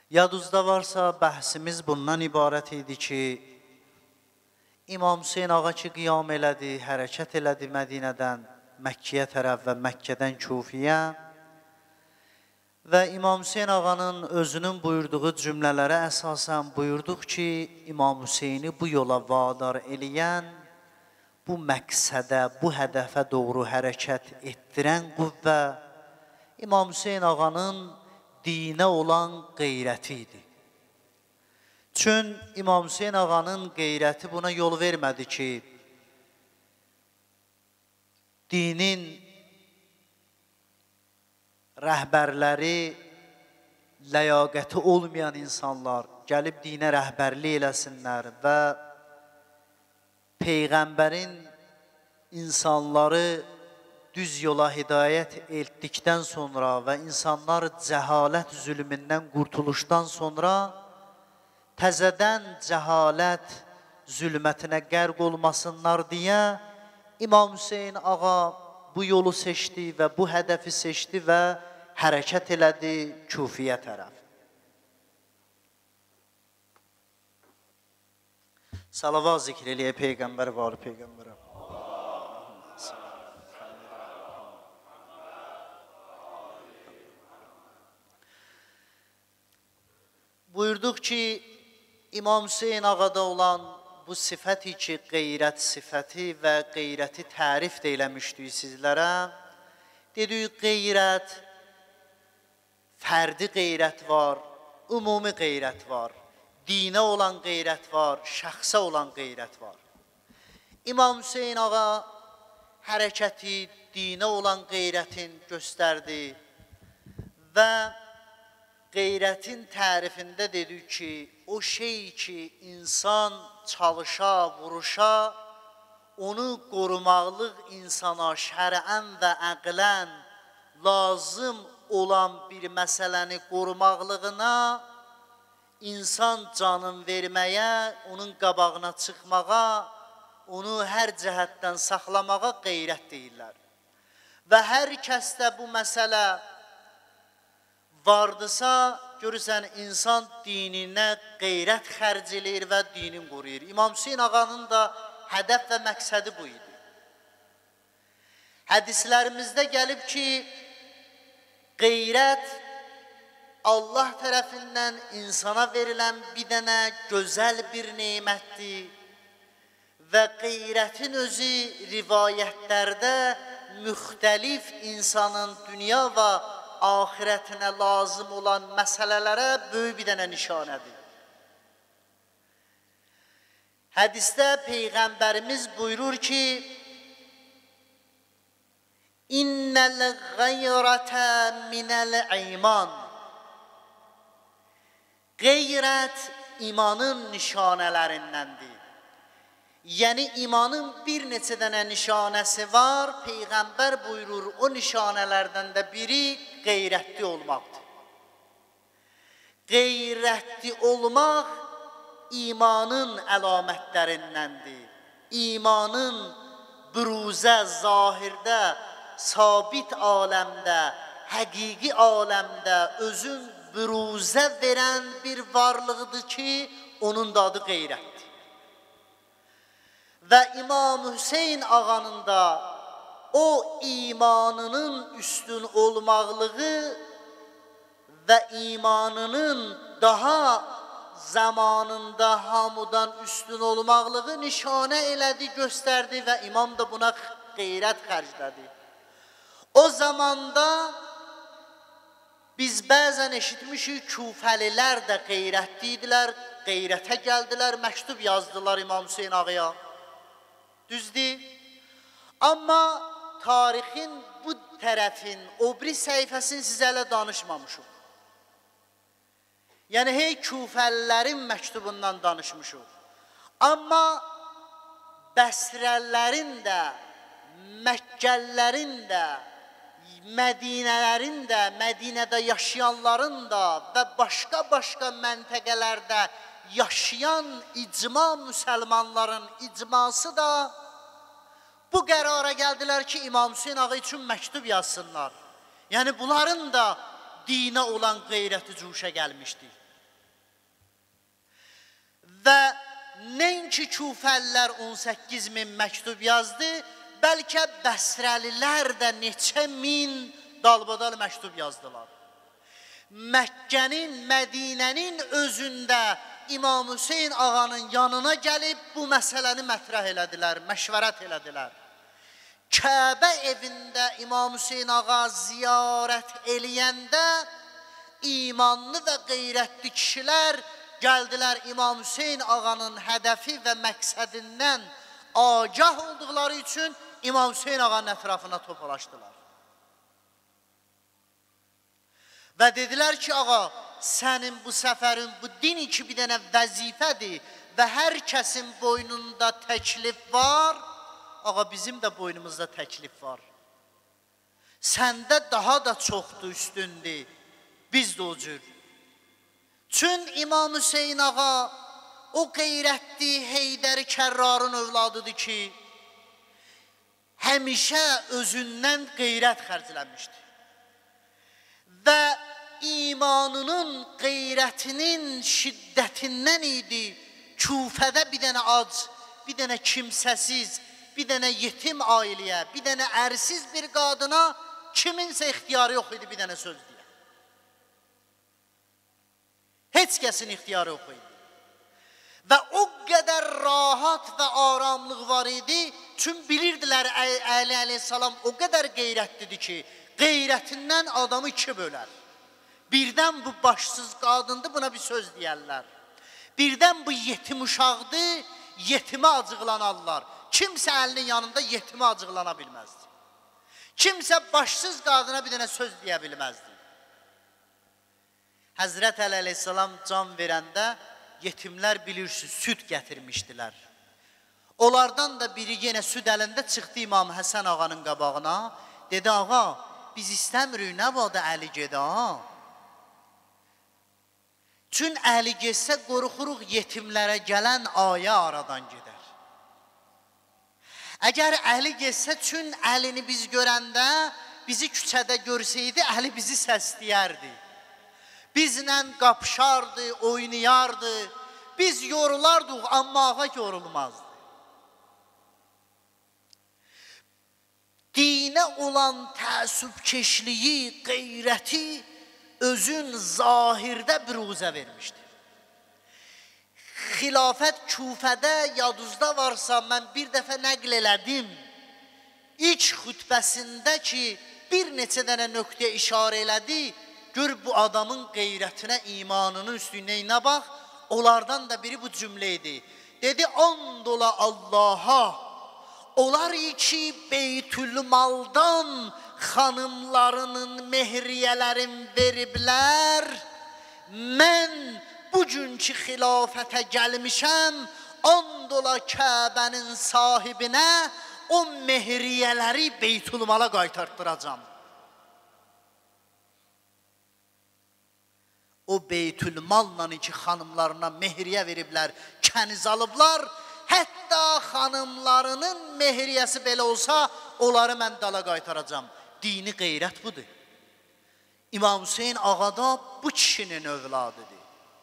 Yadınızda varsa bəhsimiz bundan ibarət idi ki, İmam Hüseyin ağa ki qiyam elədi, hərəkət elədi Mədinədən Məkkiyə tərəf və Məkkədən Kufiyə və İmam Hüseyin ağanın özünün buyurduğu cümlələrə əsasən buyurduq ki, İmam Hüseyini bu yola vadar eləyən, bu məqsədə, bu hədəfə doğru hərəkət etdirən qüvvə İmam Hüseyin ağanın dinə olan qeyrəti idi. Çün İmam Hüseyin ağanın qeyrəti buna yol vermədi ki, dinin rəhbərləri, ləyaqəti olmayan insanlar gəlib dinə rəhbərlik eləsinlər və Peyğəmbərin insanları düz yola hidayət etdikdən sonra və insanlar cəhalət zülmündən qurtuluşdan sonra təzədən cəhalət zülmətinə qərq olmasınlar deyə İmam Hüseyin ağa bu yolu seçdi və bu hədəfi seçdi və hərəkət elədi Kufiyə tərəf. Salavat zikr eləyə Peyğəmbər var Peyğəmbərə. Buyurduq ki, İmam Hüseyin ağada olan bu sifəti ki, qeyrət sifəti və qeyrəti tərif də eləmişdik sizlərə. Dedik, qeyrət, fərdi qeyrət var, ümumi qeyrət var, dinə olan qeyrət var, şəxsə olan qeyrət var. İmam Hüseyin ağa hərəkəti, dinə olan qeyrətin göstərdi və qeyrətin tərifində dedik ki, o şey ki, insan çalışa, vuruşa, onu qorumaqlıq insana şərən və əqlən lazım olan bir məsələni qorumaqlığına, insan canın verməyə, onun qabağına çıxmağa, onu hər cəhətdən saxlamağa qeyrət deyirlər. Və hər kəsdə bu məsələ vardısa, görürsən, insan dininə qeyrət xərcilir və dinin qoruyur. İmam Hüseyin ağanın da hədəf və məqsədi bu idi. Hədislərimizdə gəlib ki, qeyrət Allah tərəfindən insana verilən bir dənə gözəl bir neymətdir və qeyrətin özü rivayətlərdə müxtəlif insanın dünya və ahirətinə lazım olan məsələlərə böyük bir dənə nişanədir. Hədisdə Peyğəmbərimiz buyurur ki, İnnəl qeyrətə minəl iman. Qeyrət imanın nişanələrindəndir. Yəni, imanın bir neçə dənə nişanəsi var, Peyğəmbər buyurur, o nişanələrdən də biri qeyrətli olmaqdır. Qeyrətli olmaq imanın əlamətlərindəndir. İmanın büruzə, zahirdə, sabit aləmdə, həqiqi aləmdə özün büruzə verən bir varlıqdır ki, onun da adı qeyrətdir. Və İmam Hüseyin ağanın da o imanının üstün olmaqlığı və imanının daha zamanında hamıdan üstün olmaqlığı nişanə elədi, göstərdi və imam da buna qeyrət xərclədi. O zamanda biz bəzən eşitmişik, Kufəlilər də qeyrətli idilər, qeyrətə gəldilər, məktub yazdılar İmam Hüseyin ağaya. Düzdür. Amma tarixin bu tərəfin, o biri səhifəsini sizə hələ danışmamışıq. Yəni, hey Kufəlilərin məktubundan danışmışıq. Amma Bəsrələrin də, Məkkəlilərin də, Mədinələrin də, Mədinədə yaşayanların da və başqa məntəqələrdə yaşayan icma müsəlmanların icması da bu qərara gəldilər ki, İmam Hüseyin ağa üçün məktub yazsınlar. Yəni, bunların da dinə olan qeyrəti cuşa gəlmişdi. Və nəinki Kufəlilər 18.000 məktub yazdı, bəlkə Bəsrəlilər də neçə min dalbadal məktub yazdılar. Məkkənin, Mədinənin özündə İmam Hüseyin ağanın yanına gəlib bu məsələni mətrəh elədilər, məşvərət elədilər. Kəbə evində İmam Hüseyin ağa ziyarət eləyəndə imanlı və qeyrətli kişilər gəldilər İmam Hüseyin ağanın hədəfi və məqsədindən agah olduqları üçün İmam Hüseyin ağanın ətrafına topalaşdılar. Və dedilər ki, ağa, sənin bu səfərin, bu din iki bir dənə vəzifədir və hər kəsin boynunda təklif var, ağa, bizim də boynumuzda təklif var. Səndə daha da çoxdur, üstündür, biz də o cür. Çün İmam Hüseyin ağa o qeyrətli Heydər Kərrarın övladıdır ki, həmişə özündən qeyrət xərclənmişdir. Və imanının, qeyrətinin şiddətindən idi, Küfədə bir dənə ac, bir dənə kimsəsiz, bir dənə yetim ailəyə, bir dənə ərsiz bir qadına kiminsə ixtiyarı yox idi bir dənə söz deyə. Heç kəsin ixtiyarı yox idi. Və o qədər rahat və aramlıq var idi, çünki bilirdilər Əli əleyhissalam o qədər qeyrətlidir ki, qeyrətindən adamı iki bölər. Birdən bu başsız qadındır, buna bir söz deyərlər. Birdən bu yetim uşaqdır, yetimə acıqlanarlar. Kimsə əlinin yanında yetimə acıqlana bilməzdi. Kimsə başsız qadına bir dənə söz deyə bilməzdi. Həzrət Əli əleyhissalam can verəndə yetimlər bilirsiniz, süd gətirmişdilər. Onlardan da biri yenə süd əlində çıxdı İmam Həsən ağanın qabağına. Dedi, ağa, biz istəmirik, nə vaxtda Əli gedə? Çün Əli getsə, qorxuruq yetimlərə gələn ayə aradan gedər. Əgər Əli getsə, çün Əlini biz görəndə, bizi küçədə görsəydi, Əli bizi səsləyərdi. Bizlə qapışardı, oynayardı, biz yorulardıq, amma ağa yorulmazdı. Dinə olan təəssübkeşliyi, qeyrəti özün zahirdə büruzə vermişdir. Xilafət Küfədə yadınızda varsa, mən bir dəfə nəql elədim. İlk xütbəsində ki, bir neçə dənə nöqtə işarə elədi, gör bu adamın qeyrətinə, imanının üstünlüyünə bax, onlardan da biri bu cümlə idi. Dedi, and ola Allaha, onlar ki, Beytülmaldan xanımlarının mehriyələrin veriblər, mən bugünkü xilafətə gəlmişəm, and ola Kəbənin sahibinə o mehriyələri Beytülmala qaytartdıracam. O Beytülmalla ki, xanımlarına mehriyə veriblər, kəniz alıblar, hətta xanımlarının mehriyəsi belə olsa, onları mən dala qaytaracam. Dini qeyrət budur. İmam Hüseyin ağada bu kişinin övladıdır.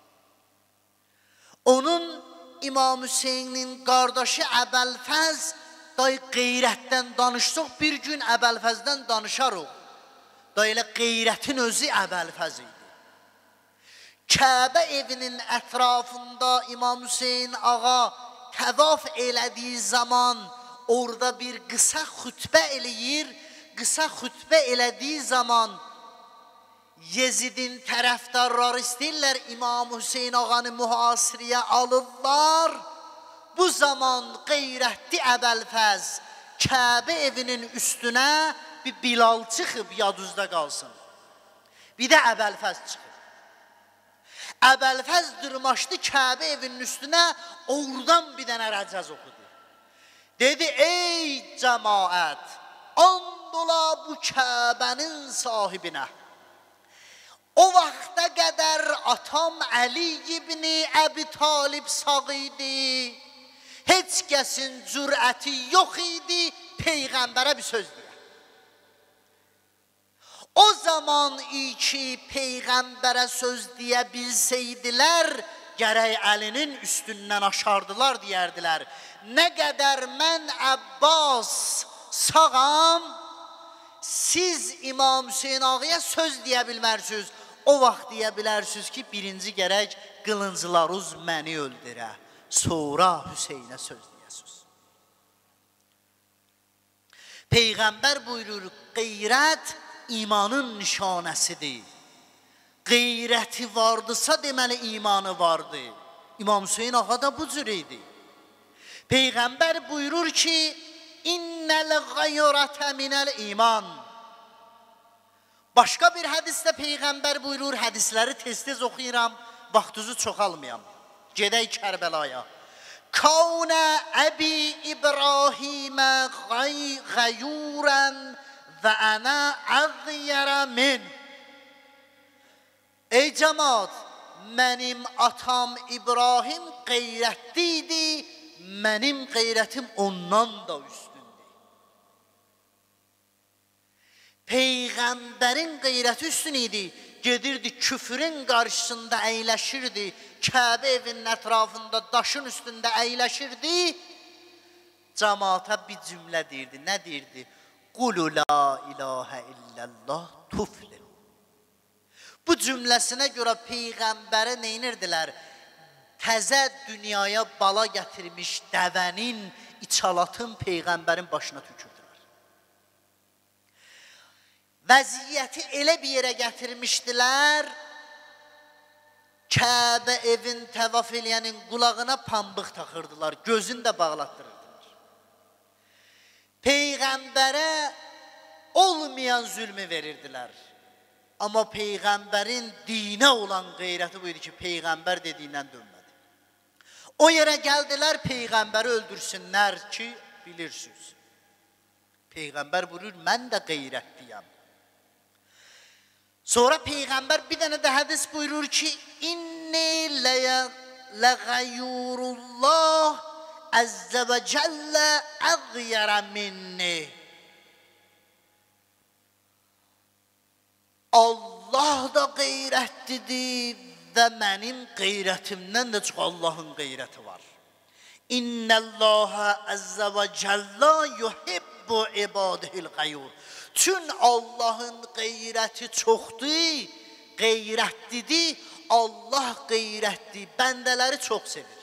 Onun İmam Hüseynin qardaşı Əbəlfəz, dayı qeyrətdən danışsaq, bir gün Əbəlfəzdən danışarıq. Dayı elə qeyrətin özü Əbəlfəz idi. Kəbə evinin ətrafında İmam Hüseyin ağa təvaf elədiyi zaman orada bir qısa xütbə eləyir. Qısa xütbə elədiyi zaman Yezidin tərəfdarları istəyirlər İmam Hüseyin ağanı mühasirəyə alırlar. Bu zaman qeyrətli Əbəlfəz Kəbə evinin üstünə bir Bilal çıxıb yadınızda qalsın. Bir də Əbəlfəz çıxıb. Əbəlfəz dırmaşdı Kəbə evinin üstünə, oradan bir dənə rəcəz oxudu. Dedi, ey cəmaət, and ola bu Kəbənin sahibinə. O vaxta qədər atam Əli ibn Əbi Talib sağ idi, heç kəsin cürəti yox idi, Peyğəmbərə bir söz deyək. O zaman ki Peyğəmbərə söz deyə bilsəydilər, gərək əlinin üstündən aşardılar, deyərdilər. Nə qədər mən Abbas sağam, siz İmam Hüseyin ağaya söz deyə bilmərsiniz. O vaxt deyə bilərsiniz ki, birinci gərək qılınclarınız məni öldürə, sonra Hüseynə söz deyəsiniz. Peyğəmbər buyurur, qeyrət imanın nişanəsidir. Qeyrəti vardısa deməli imanı vardı. İmam Hüseyin ağa da bu cür idi. Peyğəmbər buyurur ki, İnnəl qayrətə minəl iman. Başqa bir hədisdə Peyğəmbər buyurur, hədisləri tez-tez oxuyuram, vaxtınızı çoxalmayam. Gedək Kərbəlaya. Kavnə əbi İbrahimə qayyurən və ənə əğyərə min. Ey cəmaat, mənim atam İbrahim qeyrətli idi, mənim qeyrətim ondan da üstündür. Peyğəmbərin qeyrəti üstün idi, gedirdi küfrün qarşısında əyləşirdi, Kəbə evinin ətrafında daşın üstündə əyləşirdi, cəmaata bir cümlə deyirdi, nə deyirdi? Qulu la ilahə illəllah tuflih. Bu cümləsinə görə Peyğəmbərə neynirdilər? Təzə dünyaya bala gətirmiş dəvənin, içalatın Peyğəmbərin başına tükürdülər. Vəziyyəti elə bir yerə gətirmişdilər, Kəbə evin təvaf eləyənin qulağına pambıq taxırdılar, gözünü də bağlatdırırdılar. Peyğəmbərə olmayan zülmü verirdilər. Amma Peyğəmbərin dinə olan qeyrəti buydu ki, Peyğəmbər dediyindən dönmədi. O yerə gəldilər, Peyğəmbəri öldürsünlər ki, bilirsiniz. Peyğəmbər buyurur, mən də qeyrətliyəm. Sonra Peyğəmbər bir dənə də hədis buyurur ki, İnni ləğəyyurullah əzzə və cəllə əğyərə minni. Allah da qeyrətlidir və mənim qeyrətimdən də çox Allahın qeyrəti var. İnnəlləhə əzzə və cəllə yuhibbu ibadihil qayyur. Çün Allahın qeyrəti çoxdur, qeyrətlidir, Allah qeyrətli, bəndələri çox sevir.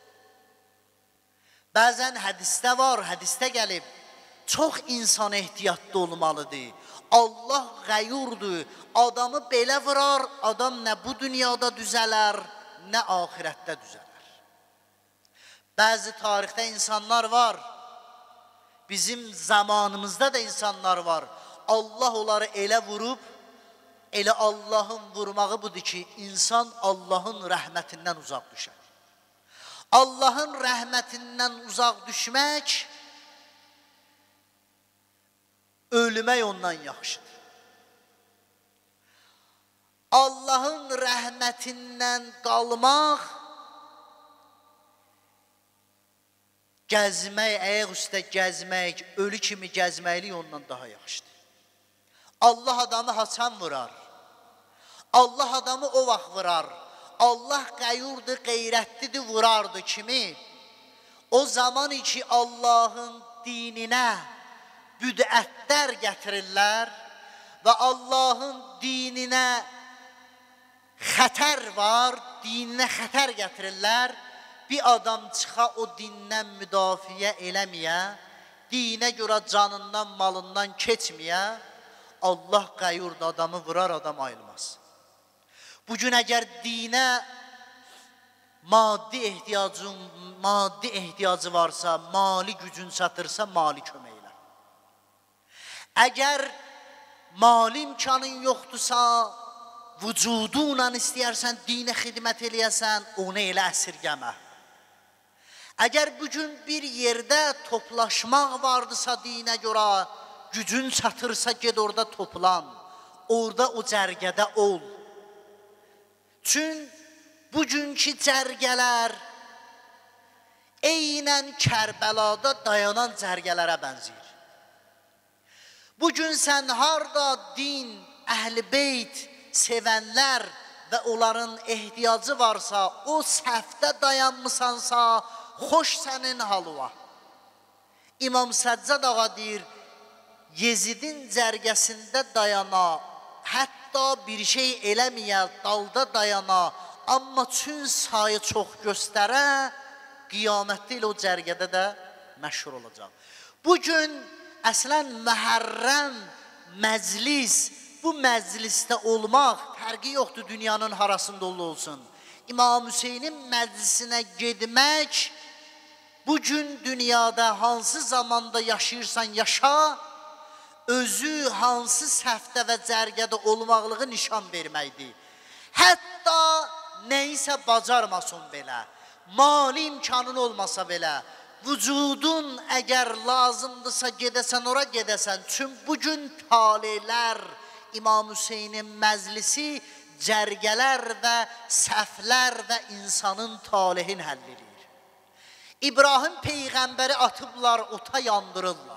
Bəzən hədisdə var, hədisdə gəlib, çox insan ehtiyatlı olmalıdır. Allah qəyyurdur, adamı belə vurar, adam nə bu dünyada düzələr, nə ahirətdə düzələr. Bəzi tarixdə insanlar var, bizim zamanımızda da insanlar var. Allah onları elə vurub, elə Allahın vurmağı budur ki, insan Allahın rəhmətindən uzaq düşər. Allahın rəhmətindən uzaq düşmək, ölmək ondan yaxşıdır. Allahın rəhmətindən qalmaq, gəzmək, ayaq üstə gəzmək, ölü kimi gəzməklik ondan daha yaxşıdır. Allah adamı haçan vurar. Allah adamı o vaxt vurar. Allah qəyyurdur, qeyrətlidir, vurardı kimi. O zaman ki Allahın dininə büdətlər gətirirlər və Allahın dininə xətər var, dininə xətər gətirirlər. Bir adam çıxa o dindən müdafiə eləməyə, dinə görə canından, malından keçməyə, Allah qəyyurda adamı vurar, adam ayılmaz. Bugün əgər dinə maddi ehtiyacı varsa, mali gücün çatırsa, mali köməklə. Əgər mali imkanın yoxdursa, vücudunla istəyərsən, dinə xidmət eləyəsən, onu elə əsirgəmə. Əgər bugün bir yerdə toplaşmaq vardısa dinə görə, gücün çatırsa, ged orada toplan, orada o cərgədə ol. Çün bugünkü cərgələr eynən Kərbəlada dayanan cərgələrə bənzəyir. Bugün sən harda din, əhl-i beyt sevənlər və onların ehtiyacı varsa, o səhvdə dayanmısansa, xoş sənin halıva. İmam Səccad ağa deyir, Yezidin cərgəsində dayana, hətta bir şey eləməyə, dalda dayana, amma çün sayı çox göstərə, qiyamətdə ilə o cərgədə də məşhur olacaq. Bugün əslən məhərrəm, məclis, bu məclisdə olmaq fərqi yoxdur dünyanın harasında olsun. İmam Hüseynin məclisinə getmək, bugün dünyada hansı zamanda yaşayırsan yaşa, özü hansı səhvdə və cərgədə olmaqlığı nişan verməkdir. Hətta nəyisə bacarmasın belə, mali imkanın olmasa belə, vücudun əgər lazımdırsa gedəsən, ora gedəsən. Çünki bugün taleylər, İmam Hüseynin məclisi cərgələr və səhvlər və insanın talehin həll edir. İbrahim Peyğəmbəri atıblar, ota yandırırlar.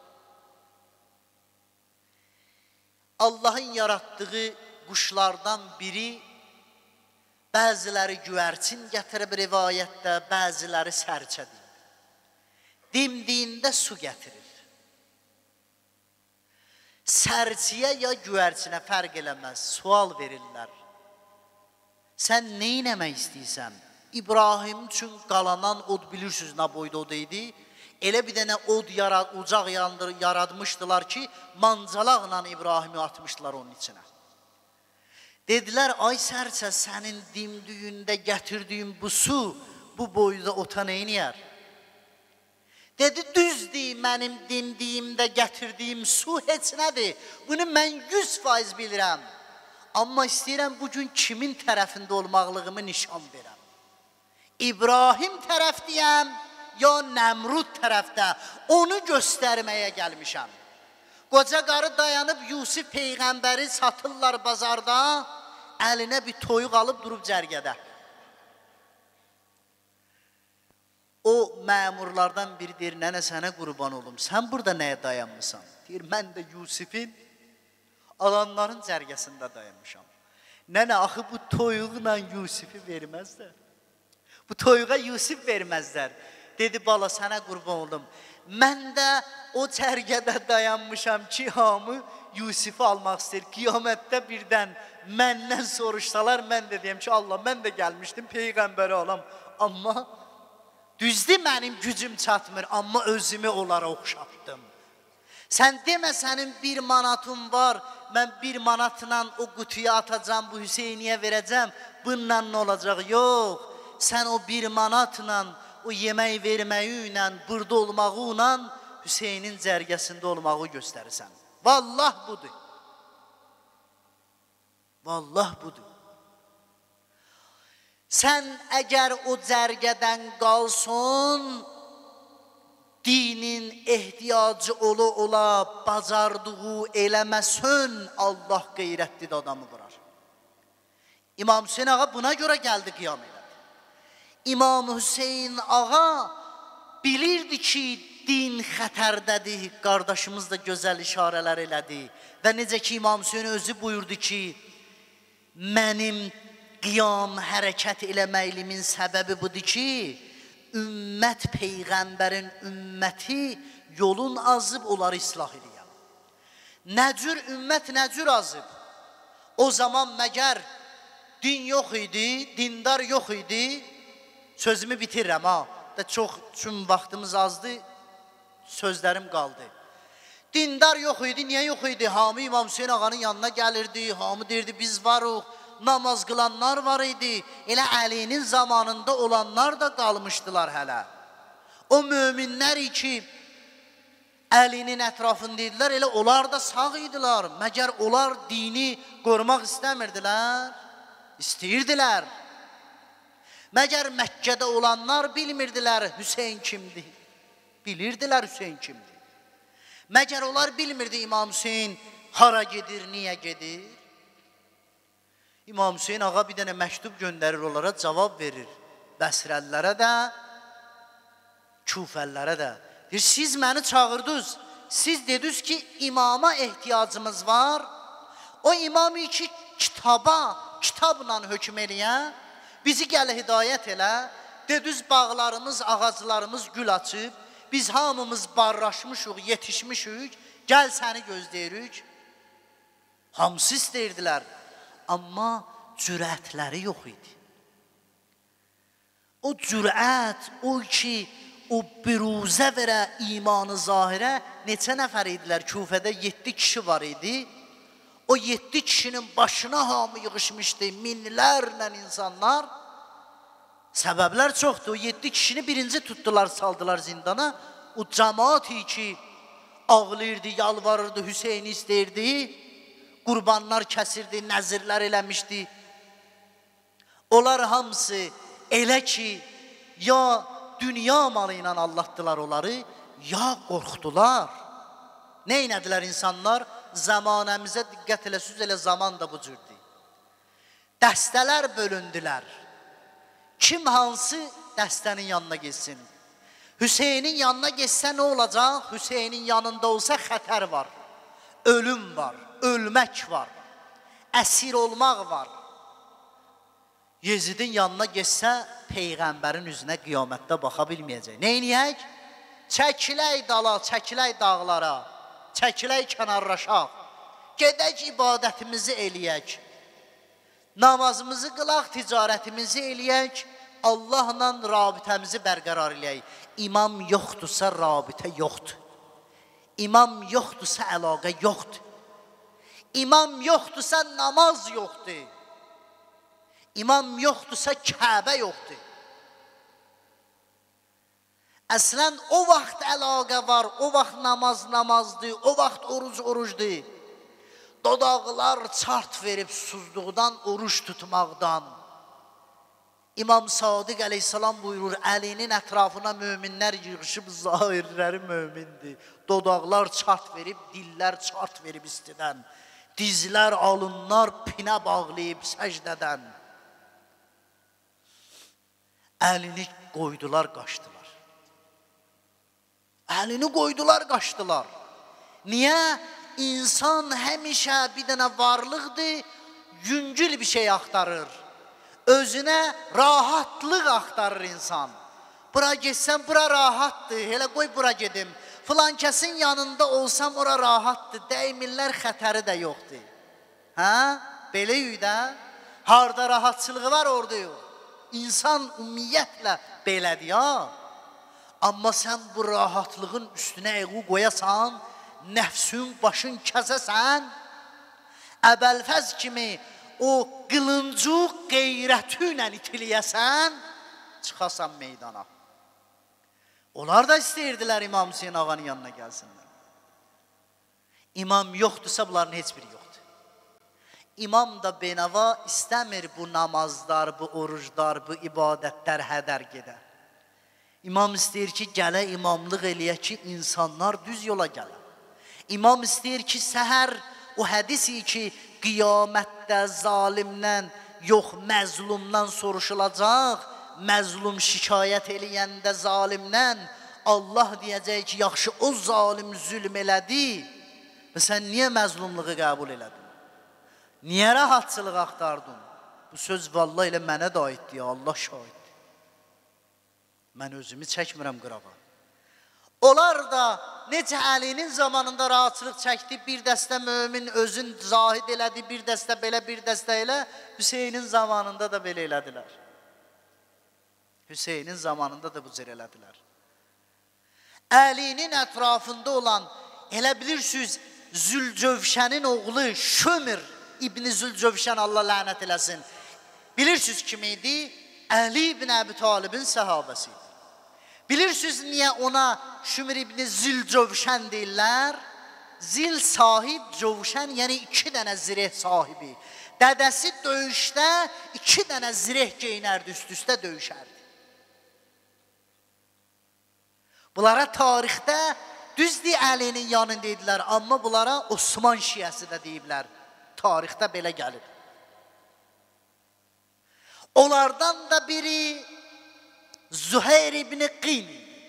Allahın yaratdığı quşlardan biri, bəziləri güvərçin gətirib rivayətdə, bəziləri sərçədir. Dimdiyində su gətirir. Sərçiyə ya güvərçinə fərq eləməz, sual verirlər. Sən nə eləmək istəyirsən? İbrahim üçün qalanan od bilirsiniz nə boyda od idi? Elə bir dənə od ocaq yaratmışdılar ki, mancalaqla İbrahimi atmışdılar onun içinə. Dedilər, ay sərçə, sənin dimdiyində gətirdiyin bu su, bu boyda ota neyniyər? Dedi, düzdür, mənim dimdiyimdə gətirdiyim su heç nədir. Bunu mən 100% bilirəm. Amma istəyirəm bugün kimin tərəfində olmaqlığımı nişan verəm. İbrahim tərəfdəyəm, ya Nəmrud tərəfdə. Onu göstərməyə gəlmişəm. Qoca qarı dayanıb Yusif Peyğəmbəri satırlar bazarda, əlinə bir toyuq alıb durub cərgədə. O məmurlardan biri deyir, nənə sənə qurban olum, sən burada nəyə dayanmışsan? Deyir, mən də Yusifin alanların cərgəsində dayanmışam. Nənə, axı bu toyuqla Yusifi verməzlər. Bu toyuğa Yusif verməzlər. Dedi, bala sənə qurban olum. Mən də o cərgədə dayanmışam ki, hamı Yusifi almaq istəyir. Qiyamətdə birdən məndən soruşsalar, mən də deyəm ki, Allah, mən də gəlmişdim Peyğəmbəri alam. Amma düzdür, mənim gücüm çatmır, amma özümü onlara oxşatdım. Sən demə, sənin 1 manatın var, mən 1 manatla o qutuya atacam, bu Hüseyniyə verəcəm, bununla nə olacaq? Yox, sən o 1 manatla, o yemək verməyi ilə, burada olmağı ilə Hüseynin cərgəsində olmağı göstərirsən. Vallah budur. Vallah budur. Sən əgər o cərgədən qalsın, dinin ehtiyacı ola bacardığı eləməsin, Allah qeyrətli adamı vurar. İmam Hüseyin ağa buna görə gəldi qiyam elədi. İmam Hüseyin ağa bilirdi ki, din xətərdədir, qardaşımız da gözəl işarələr elədi. Və necə ki, İmam Hüseyin özü buyurdu ki, mənim qiyam hərəkət eləməklimin səbəbi budur ki, ümmət Peyğəmbərin ümməti yolun azıb, onları islah eləyəm. Nə cür ümmət, nə cür azıb? O zaman məgər din yox idi, dindar yox idi, sözümü bitirirəm ha. Çox üçün vaxtımız azdı, sözlərim qaldı. Dindar yox idi, niyə yox idi? Hamı İmam Hüseyin ağanın yanına gəlirdi, hamı deyirdi, biz varıq. Namaz qılanlar var idi, elə Əlinin zamanında olanlar da qalmışdılar hələ. O möminlər ki, Əlinin ətrafında idilər, elə onlar da sağ idilər. Məgər onlar dini qorumaq istəmirdilər? İstəyirdilər. Məgər Məkkədə olanlar bilmirdilər Hüseyin kimdir? Bilirdilər Hüseyin kimdir. Məgər onlar bilmirdi İmam Hüseyin hara gedir, niyə gedir? İmam Hüseyin ağa bir dənə məktub göndərir, onlara cavab verir. Bəsrəllərə də, Küfəllərə də. Deyir, siz məni çağırdınız, siz dediniz ki, imama ehtiyacımız var. O imamı ki, kitaba, kitabla hökm eləyən, bizi gəl hidayət elə, dedüz bağlarımız, ağaclarımız gül açıb, biz hamımız barraşmışıq, yetişmişik, gəl səni gözləyirik. Hamısı istəyirdilər, amma cürətləri yox idi. O cürət, o ki, o büruzə verə, imanı zahirə, neçə nəfər idilər? Küfədə 7 kişi var idi. O 7 kişinin başına hamı yığışmışdı, minlərlə insanlar. Səbəblər çoxdur. O 7 kişini birinci tutdular, saldılar zindana. O cəmaat ki, ağlayırdı, yalvarırdı, Hüseyni istəyirdi. Qurbanlar kəsirdi, nəzirlər eləmişdi. Onlar hamısı elə ki, ya dünya malı ilə Allahdılar onları, ya qorxdular. Nə inədilər insanlar? Zamanəmizə diqqət eləsiz, elə zaman da bu cürdür. Dəstələr bölündülər. Kim hansı dəstənin yanına geçsin? Hüseynin yanına geçsə nə olacaq? Hüseynin yanında olsa xətər var, ölüm var, ölmək var, əsir olmaq var. Yezidin yanına geçsə, Peyğəmbərin üzünə qiyamətdə baxa bilməyəcək. Neyniyək? Çəkilək dala, çəkilək dağlara, çəkilək kənarlaşaq, gedək ibadətimizi eləyək, namazımızı qılaq, ticarətimizi eləyək, Allahla rabitəmizi bərqərar eləyək. İmam yoxdursa rabitə yoxdur. İmam yoxdursa əlaqə yoxdur. İmam yoxdursa namaz yoxdur. İmam yoxdursa Kəbə yoxdur. Əslən o vaxt əlaqə var, o vaxt namaz namazdır, o vaxt oruc orucdur. Dodaqlar çart verib susuzluqdan, oruç tutmaqdan. İmam Sadiq əleyhissalam buyurur, Əlinin ətrafına möminlər yığışıb, zahirləri mömindir. Dodaqlar çart verib, dillər çart verib istidən. Dizlər, alınlar pinə bağlayıb səcdədən. Əlini qoydular, qaçdılar. Əlini qoydular, qaçdılar. Niyə? İnsan həmişə bir dənə varlıqdır, yüngül bir şey axtarır. Özünə rahatlıq axtarır insan. Bura geçsəm, bura rahatdır, elə qoy bura gedim. Filan kəsin yanında olsam, ora rahatdır, dəymirlər xətəri də yoxdur. Hə? Belə yüydə, harda rahatçılığı var, orada yox. İnsan ümumiyyətlə belədir ya. Amma sən bu rahatlığın üstünə əqu qoyasan, nəfsün başın kəsəsən, əbəlfəz kimi o qılıncuq qeyrəti ilə itiliyəsən, çıxasan meydana. Onlar da istəyirdilər İmam Hüseyin ağanın yanına gəlsinlər. İmam yoxdursa bunların heç biri yoxdur. İmam da benava istəmir bu namazlar, bu oruclar, bu ibadətlər hədər gedər. İmam istəyir ki, gələ imamlıq eləyə ki, insanlar düz yola gələ. İmam istəyir ki, səhər o hədisi ki, qiyamətdə zalimdən, yox məzlumdan soruşulacaq, məzlum şikayət eləyəndə zalimdən, Allah deyəcək ki, yaxşı o zalim zülm elədi və sən niyə məzlumluğu qəbul elədin? Niyə rahatçılıq axtardın? Bu söz vallahi elə mənə də aiddir ya, Allah şahid. Mən özümü çəkmirəm qırağa. Onlar da necə Əlinin zamanında rahatçılıq çəkdi, bir dəstə mömin özün zahid elədi, bir dəstə belə, bir dəstə elə, Hüseynin zamanında da belə elədilər. Hüseynin zamanında da bu cür elədilər. Əlinin ətrafında olan, elə bilirsiniz, Zülcövşənin oğlu Şömür İbni Zülcövşən, Allah lənət eləsin. Bilirsiniz kim idi? Əli ibn Əbi Talibin səhabəsi. Bilirsiniz niyə ona Şümür ibn Zülcövşən deyirlər? Zil sahib, cövşən, yəni 2 dənə zireh sahibi. Dədəsi döyüşdə 2 dənə zireh geyinərdi, üst-üstə döyüşərdi. Bunlara tarixdə düzdür Əlinin yanında idilər, amma bunlara Osman şiəsi də deyiblər. Tarixdə belə gəlib. Onlardan da biri Züheyr ibn Qin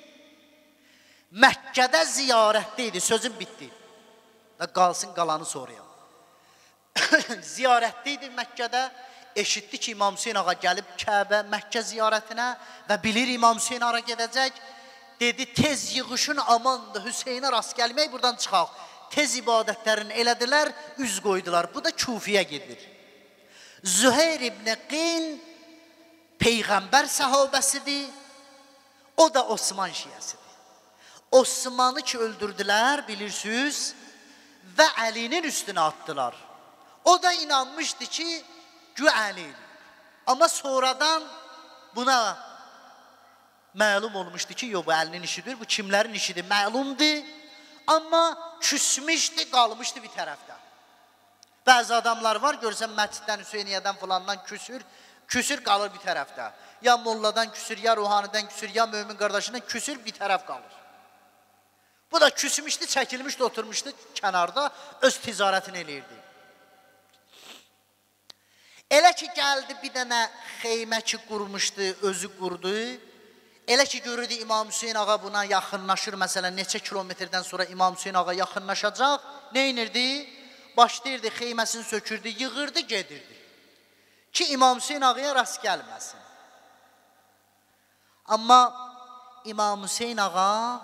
Məkkədə ziyarətdə idi, sözüm bitdi. Qalsın qalanı sonraya. Ziyarətdə idi Məkkədə, eşitdi ki İmam Hüseyin ağa gəlib Kəbə, Məkkə ziyarətinə və bilir İmam Hüseyin ağa gedəcək. Dedi, tez yığışın, amandır, Hüseynə rast gəlmək, buradan çıxaq. Tez ibadətlərini elədilər, üz qoydular. Bu da Kufiyə gedir. Züheyr ibn Qin Peyğəmbər səhabəsidir. O da Osman şiyəsidir. Osmanı ki öldürdülər, bilirsiniz, və Əlinin üstünə atdılar. O da inanmışdı ki, Gü Əli. Amma sonradan buna məlum olmuşdu ki, yox, bu Əlinin işidir, bu kimlərin işidir, məlumdur. Amma küsmüşdü, qalmışdı bir tərəfdə. Bəzi adamlar var, görsən məsciddən, Hüseyniyyədən filandan küsür qalır bir tərəfdə. Ya molladan küsür, ya ruhanidən küsür, ya mömin qardaşından küsür bir tərəf qalır. Bu da küsmüşdü, çəkilmişdi, oturmuşdu kənarda, öz ticarətini eləyirdi. Elə ki gəldi bir dənə xeymə ki qurmuşdu, özü qurdu. Elə ki görürdü İmam Hüseyin ağa buna yaxınlaşır, məsələn neçə kilometrdən sonra İmam Hüseyin ağa yaxınlaşacaq, nə inirdi? Başlayırdı, xeyməsini sökürdü, yığırdı, gedirdi. Ki İmam Hüseyin ağaya rast gəlməsin. Amma İmam Hüseyin ağa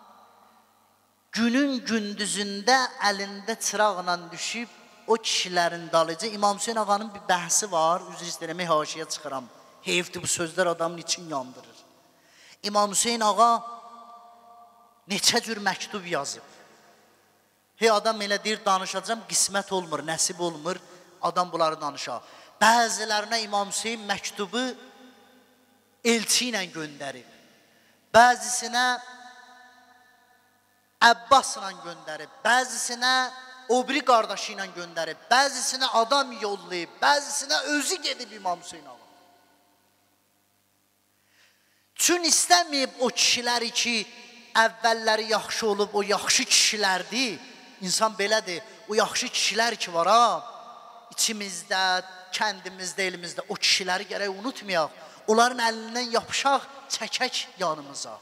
günün gündüzündə əlində çıraqla düşüb o kişilərin dalıcı. İmam Hüseyin ağanın bir bəhsi var, üzr istəyirəm, haşiyə çıxıram. Heyfdir bu sözlər adamın için yandırır. İmam Hüseyin ağa neçə cür məktub yazıb. Hey adam elə deyir, danışacam, qismət olmur, nəsib olmur, adam bunları danışa. Bəzilərinə İmam Hüseyin məktubu elçi ilə göndərib. Bəzisinə Əbbasla göndərib, bəzisinə o biri qardaşı ilə göndərib, bəzisinə adam yollayıb, bəzisinə özü gedib İmam Hüseyin ağa. Çün istəməyib o kişiləri ki, əvvəlləri yaxşı olub, o yaxşı kişilərdir. İnsan belədir, o yaxşı kişilər ki var ha, içimizdə, kəndimizdə, elimizdə, o kişiləri gərək unutmayaq. Onların əlindən yapışaq, çəkək yanımıza.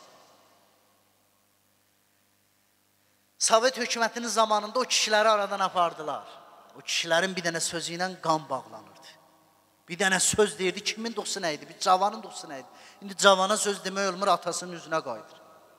Sovet hökumətinin zamanında o kişiləri aradan apardılar. O kişilərin bir dənə sözü ilə qan bağlanırdı. Bir dənə söz deyirdi, kimin dostu nə idi? Bir cavanın dostu nə idi? İndi cavana söz demək olmur, atasının üzünə qayıdır.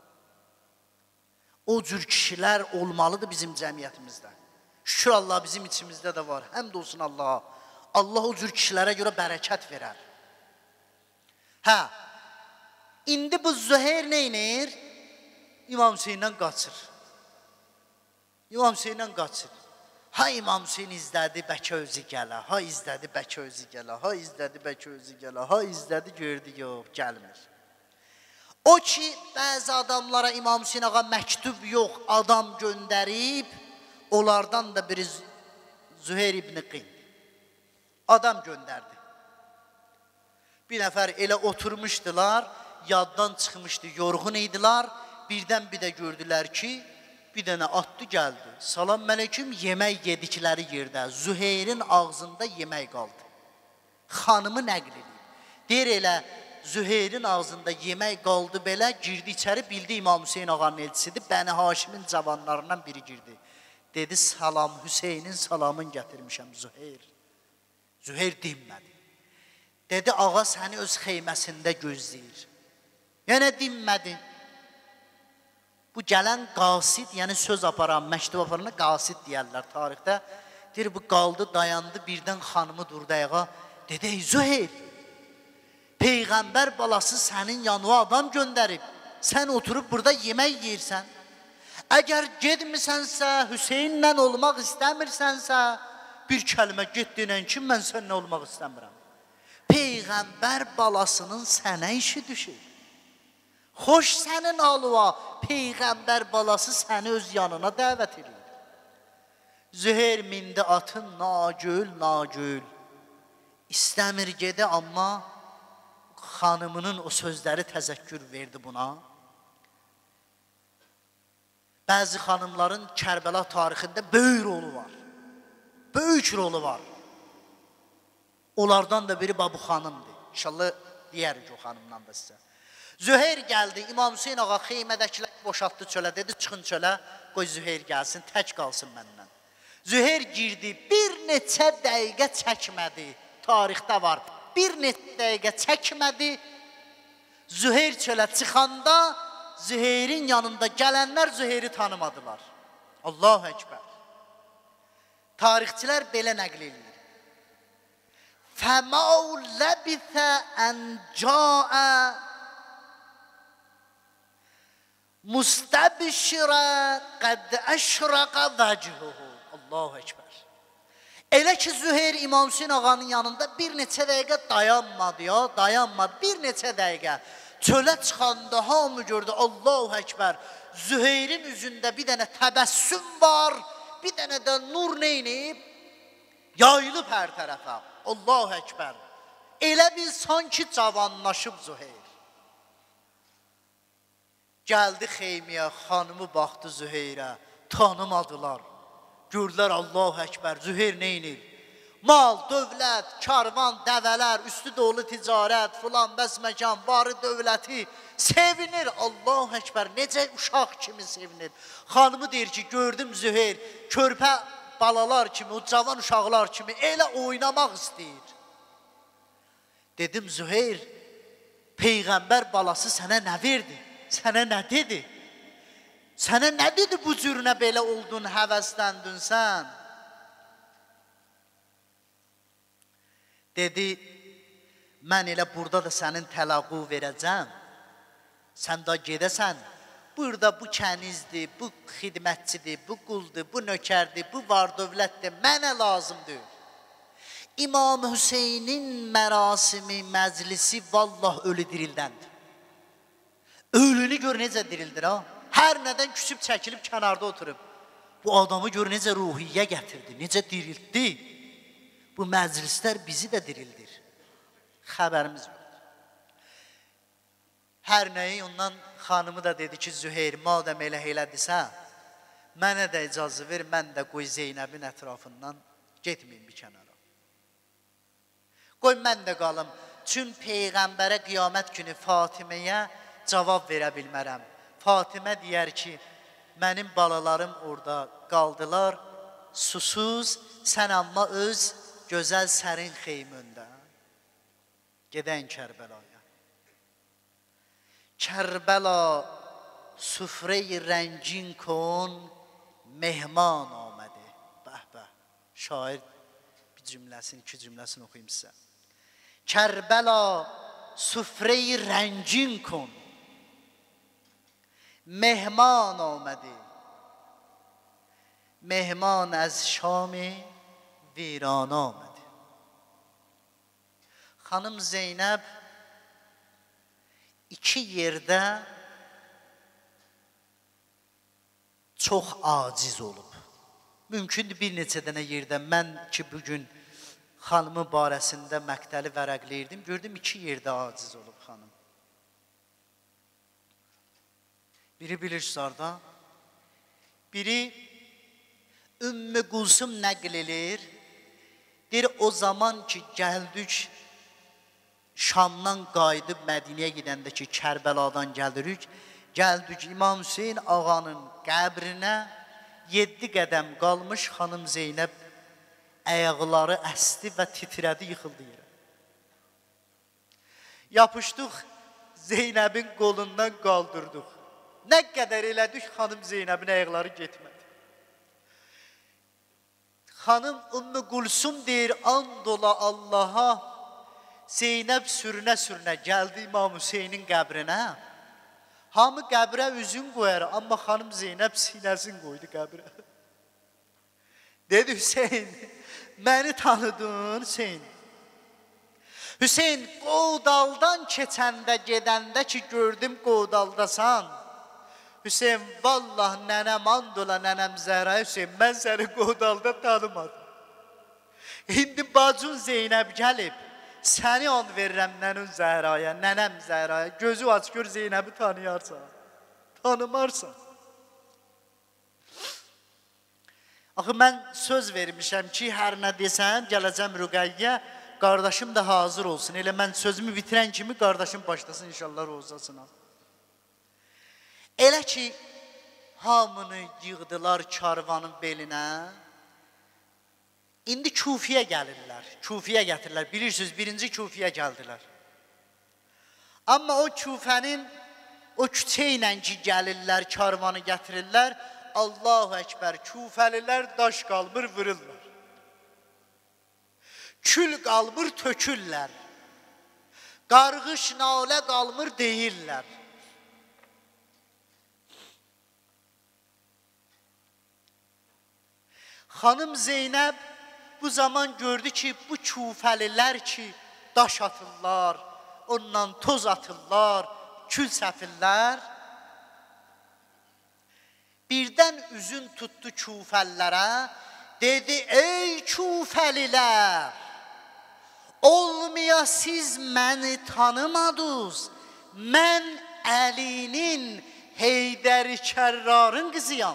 O cür kişilər olmalıdır bizim cəmiyyətimizdə. Şükür Allah bizim içimizdə də var. Həmd olsun Allaha. Allah o cür kişilərə görə bərəkət verər. Hə, indi bu Züheyr neynir? İmam Hüseyndən qaçır. İmam Hüseyndən qaçır. Ha İmam Hüseyin izlədi, bəlkə özü gələ. Ha izlədi, bəlkə özü gələ. Ha izlədi, bəlkə özü gələ. Ha izlədi, gördü, yox, gəlmir. O ki, bəzi adamlara İmam Hüseyin ağa məktub yox, adam göndərib, onlardan da biri Züheyr ibn Qin. Adam göndərdi. Bir nəfər elə oturmuşdular, yaddan çıxmışdı, yorğun idilər. Birdən bir də gördülər ki, bir dənə atdı gəldi. Salam mələküm, yemək yedikləri yerdə. Züheyrin ağzında yemək qaldı. Xanımı nəql edir. Deyir elə, Züheyrin ağzında yemək qaldı belə, girdi içəri, bildi İmam Hüseyin ağanın elçisidir. Bəni Haşimin cavanlarından biri girdi. Dedi, salam, Hüseynin salamını gətirmişəm Züheyr. Züheyr dinmədi. Dedi, ağa səni öz xeyməsində gözləyir. Yenə dinmədi. Bu gələn qasid, yəni söz aparan, məktub aparana qasid deyərlər tarixdə. Deyir, bu qaldı, dayandı, birdən xanımı durdu ayağa. Dedi, ey Züheyr, Peyğəmbər balası sənin yanına adam göndərib. Sən oturub burada yemək yeyirsən. Əgər gedmisənsə, Hüseyinlə olmaq istəmirsənsə, bir kəlmə getdiyən ki, mən səninlə olmaq istəmirəm. Peyğəmbər balasının sənə işi düşür. Xoş sənin alıva, Peyğəmbər balası səni öz yanına dəvət edir. Züheyr mindi atın nagül. İstəmir gedi, amma xanımının o sözləri təzəkkür verdi buna. Bəzi xanımların Kərbəla tarixində böyük rolu var. Böyük rolu var. Onlardan da biri Babu xanımdır. İnşallah deyərik o xanımdan da sizə. Züheyr gəldi, İmam Hüseyin ağa xeymədəkiləri boşaltdı çölə, dedi çıxın çölə, qoy Züheyr gəlsin, tək qalsın məndən. Züheyr girdi, bir neçə dəqiqə çəkmədi, tarixdə var. Bir neçə dəqiqə çəkmədi. Züheyr çölə çıxanda Züheyrin yanında gələnlər Züheyri tanımadılar. Allahu Ekber. Tarixçilər belə nəql edir. فَمَا لَبِثَ أَنْ جَاءَ مُسْتَبْشِرًا قَدْ أَشْرَقَ وَجْهُهُ. Allahu Ekber. Elə ki Züheyr İmam Hüseyin ağanın yanında bir neçə dəqiqə dayanmadı ya, dayanmadı. Bir neçə dəqiqə çölə çıxanda hamı gördü. Allahu Ekber. Züheyrin üzündə bir dənə təbəssüm var, bir dənə də nur neyniyib? Yayılıb hər tərəfə. Allahu Ekber. Elə bir sanki cavanlaşıb Züheyr. Gəldi xeymiyə, xanımı baxdı Züheyrə, tanımadılar. Gördülər Allahu Ekber, Züheyr neynir? Mal, dövlət, karvan, dəvələr, üstü dolu ticarət, filan bəs məkan, varı dövləti sevinir. Allahu Ekber, necə uşaq kimi sevinir. Xanımı deyir ki, gördüm Züheyr, körpə balalar kimi, o cavan uşaqlar kimi elə oynamaq istəyir. Dedim Züheyr, Peyğəmbər balası sənə nə verdi? Sənə nə dedi? Sənə nə dedi bu cürünə belə oldun, həvəsləndin sən? Dedi, mən elə burada da sənin tələqu verəcəm. Sən da gedəsən, burada bu kənizdir, bu xidmətçidir, bu quldur, bu nökərdir, bu var dövlətdir, mənə lazımdır. İmam Hüseynin mərasimi, məclisi vallah ölü dirildəndir. Ölünü gör necə dirildir ha? Hər nədən küsüb çəkilib kənarda oturub. Bu adamı gör necə ruhiyyə gətirdi, necə diriltdi. Bu məclislər bizi də dirildir. Xəbərimiz yoxdur. Hər nəyi ondan xanımı da dedi ki, Züheyr, madəm elə elədirsə, mənə də icazə ver, mən də qoy Zeynəbin ətrafından getməyim bir kənara. Qoy mən də qalım. Çün Peyğəmbərə qiyamət günü Fatiməyə cavab verə bilmərəm. Fatimə deyər ki, mənim balalarım orada qaldılar, susuz, sən amma öz gözəl sərin xeymündə. Gedən Kərbəlaya. Kərbəla süfre-i rəngin kon, mehman amədi. Bəh-bəh, şair bir cümləsini, iki cümləsini oxuyayım sizə. Kərbəla süfre-i rəngin kon, mehman آمده mehman از شام ویران آمده. Xanım Zeynəb iki yerdə çox aciz olub. Mümkündür bir neçə dənə yerdə mən ki bugün xanımın barəsində məqtəli vərəqləyirdim, gördüm iki yerdə aciz olub xanım. Biri bilirsizlərdə, biri Ümmü Gülsüm nəql edir. Deyir, o zaman ki gəldik, Şamdan qayıdıb Mədinəyə gedəndə ki Kərbəladan gəlirik, gəldik İmam Hüseyin ağanın qəbrinə 7 qədəm qalmış xanım Zeynəb ayaqları əsdi və titrədi, yıxıldı yerə. Yapışdıq, Zeynəbin qolundan qaldırdıq. Nə qədər elədik, xanım Zeynəbin ayaqları getmədi. Xanım Ümmü Gülsüm deyir, and ola Allaha, Zeynəb sürünə-sürünə gəldi İmam Hüseynin qəbrinə. Hamı qəbrə üzün qoyar, amma xanım Zeynəb sinəsini qoydu qəbrə. Dedi, Hüseyin, məni tanıdın Hüseyin. Hüseyin, Qodaldan keçəndə, gedəndə ki gördüm Qodaldasan. Hüseyin, vallah nənəm and ola nənəm Zəhraya, Hüseyin, mən səni Qodalda tanımadım. İndi bacın Zeynəb gəlib, səni and verirəm nənəm Zəhraya, nənəm Zəhraya, gözü aç gör Zeynəbi tanıyarsan, tanımarsan. Axı, mən söz vermişəm ki, hər nə desəm, gələcəm Rüqəyyə, qardaşım da hazır olsun. Elə mən sözümü bitirən kimi qardaşım başlasın inşallah rozasına. Elə ki, hamını yığdılar karvanın belinə, İndi Kufiyə gəlirlər. Kufiyə gətirirlər. Bilirsiniz, birinci Kufiyə gəldilər. Amma o Kufənin o küçə ilə ki gəlirlər, karvanı gətirirlər. Allahu Ekber, Kufəlilər daş qalmır, vırırlar. Kül qalmır, tökürlər. Qarğış, nalə qalmır, deyirlər. Xanım Zeynəb bu zaman gördü ki, bu Kufəlilər ki, daş atırlar, ondan toz atırlar, kül səpirlər. Birdən üzün tutdu Kufəlilərə, dedi, ey Kufəlilər, olmaya siz məni tanımadınız, mən Əlinin Heydər-i Kərrarın qızıyam.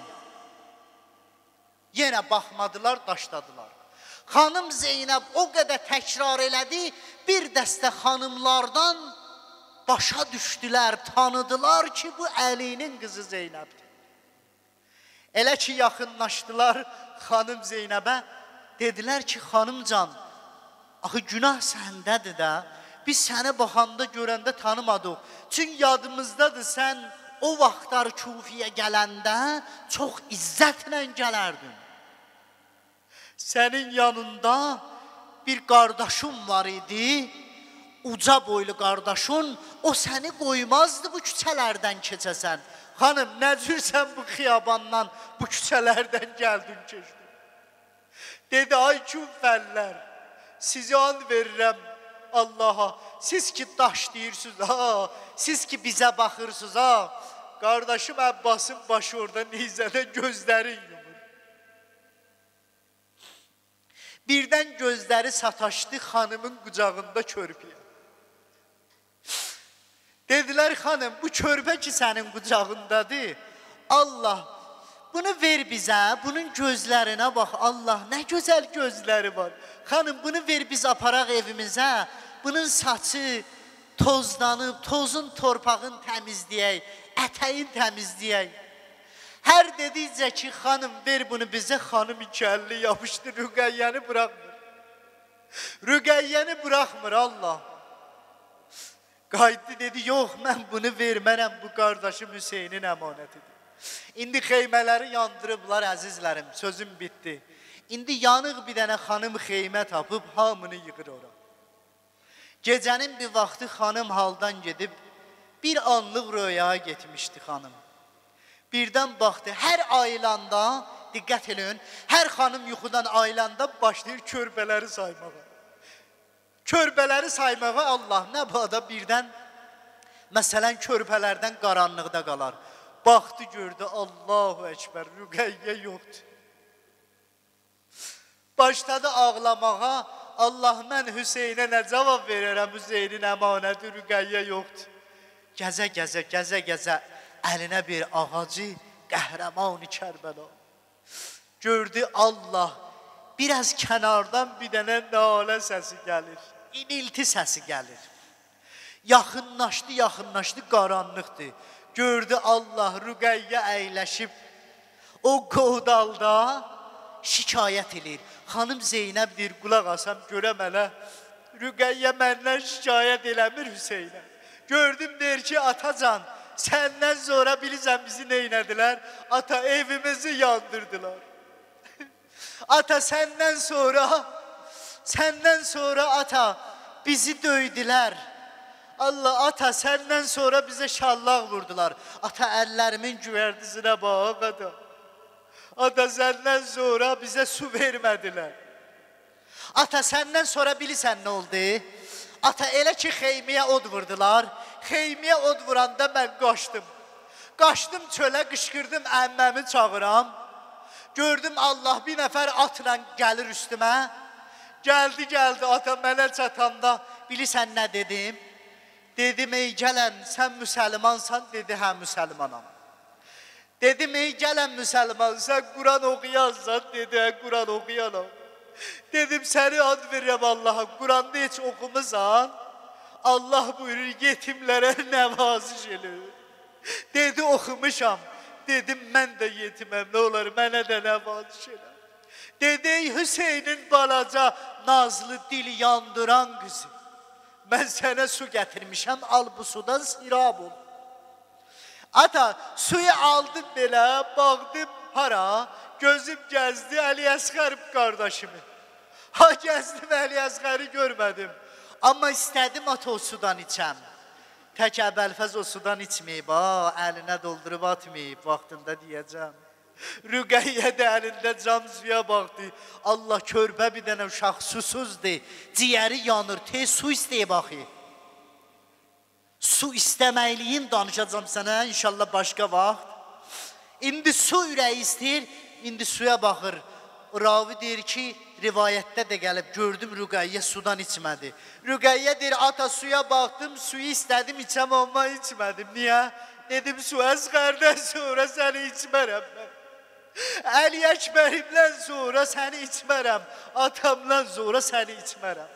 Yenə baxmadılar, daşladılar. Xanım Zeynəb o qədər təkrar elədi, bir dəstə xanımlardan başa düşdülər, tanıdılar ki, bu Əlinin qızı Zeynəbdir. Elə ki, yaxınlaşdılar xanım Zeynəbə, dedilər ki, xanımcan, axı günah səndədir də, biz səni baxanda, görəndə tanımadıq. Çünki yadımızdadır, sən o vaxtlar Kufiyə gələndə çox izzətlə gələrdin. Sənin yanında bir qardaşın var idi, uca boylu qardaşın, o səni qoymazdı bu küçələrdən keçəsən. Xanım, nə cürsən bu xiyabandan, bu küçələrdən gəldin, keçdin. Dedi, ay Kufəllər, sizi and verirəm Allaha, siz ki daş deyirsiniz, ha, siz ki bizə baxırsınız, ha, qardaşım Əbbasın başı orada nizədə gözlərin yumur. Birdən gözləri sataşdı xanımın qucağında körpüyə. Dedilər, xanım, bu körpə ki sənin qucağındadır, Allah, bunu ver bizə, bunun gözlərinə bax, Allah, nə gözəl gözləri var. Xanım, bunu ver biz aparaq evimizə, bunun saçı tozlanıb, tozun, torpağın təmizləyək, ətəyin təmizləyək. Hər dedikcə ki, xanım, ver bunu bizə, xanım iki əlli yapışdı, Rüqəyyəni buraxmır. Rüqəyyəni buraxmır, Allah. Qayıtdı, dedi, yox, mən bunu vermərəm, bu qardaşım Hüseynin əmanətidir. İndi xeymələri yandırıblar, əzizlərim, sözüm bitdi. İndi yanıq bir dənə xanım xeymə tapıb, hamını yığır ora. Gecənin bir vaxtı xanım haldan gedib, bir anlıq röyaya getmişdi xanım. Birdən baxdı, hər aylanda, diqqət edin, hər xanım yuxudan aylanda başlayır körbələri saymağa. Körbələri saymağa, Allah, nə bada birdən, məsələn, körbələrdən qaranlıqda qalar. Baxdı, gördü, Allahu Ekber, Rüqəyyə yoxdur. Başladı ağlamağa, Allah, mən Hüseynə nə cavab verərəm, Hüseynin əmanəti, Rüqəyyə yoxdur. Gəzə, gəzə, gəzə, gəzə, əlinə bir ağacı, qəhrəman-ı Kərbəla. Gördü, Allah, biraz kənardan bir dənə nalə səsi gəlir, inilti səsi gəlir. Yaxınlaşdı, yaxınlaşdı, qaranlıqdır. Gördü, Allah, Rüqəyyə əyləşib, o qovdalda şikayət edir. Xanım Zeynəb deyir, qulaq asam, görəm hələ, Rüqəyyə məndən şikayət eləmir Hüseynə. Gördüm, deyir ki, atacan, səndən sonra bilirsən bizi neynədilər? Ata, evimizi yandırdılar. Ata, səndən sonra ata, bizi döydülər. Allah, ata, səndən sonra bizə şallaq vurdular. Ata, əllərimin güvərdisinə bax, ata. Ata, səndən sonra bizə su vermədilər. Ata, səndən sonra bilirsən nə oldu? Ata, elə ki, xeymiyə od vurdular. Xeymiyə od vuranda mən qaçdım. Qaçdım çölə, qışqırdım, əmməmi çağıram. Gördüm, Allah, bir nəfər atla gəlir üstümə. Gəldi, ata mənə çatanda, bilirsən nə dedim? Dedim, ey gələn, sən müsəlmansan, dedi, hə, müsəlmanam. Dedim, ey gələn müsəlman, sən Quran oxuyansan, dedi, hə, Quran oxuyanam. Dedim, səni ad verirəm Allaha, Quranda heç oxumusan, Allah buyurur, yetimlərə nəvaziş edir. Dedi, oxumuşam. Dedim, mən də yetiməm, nə olar, mənə də nəvaziş edir. Dedi Hüseynin balaca nazlı dil yandıran kızı. Ben sana su getirmişim, al bu sudan sirab ol. Ata suyu aldım belə, baktım hara, gözüm gezdi Ali Əsgər kardeşimi. Ha gezdim Ali Əsgəri görmedim. Ama istedim ata o sudan içəm. Tək Əbəlfəz o sudan içmeyib, eline doldurup atmayıb, vaxtında diyeceğim. Rüqəyyə də əlində cam suya baxdı. Allah körpə bir dənə uşaq susuzdur. Ciyəri yanır, tez su istəyib baxı. Su istəməkliyin danışacağım sənə inşallah başqa vaxt. İndi su ürəyi istəyir, indi suya baxır. Ravi deyir ki, rivayətdə də gəlib, gördüm Rüqəyyə sudan içmədi. Rüqəyyə deyir, ata suya baxdım, suyu istədim içəm, amma içmədim. Niyə? Dedim, su Əsgərdən sonra səni içmərəm mən. Əli Əkbərimdən sonra səni içmərəm, atamdan sonra səni içmərəm.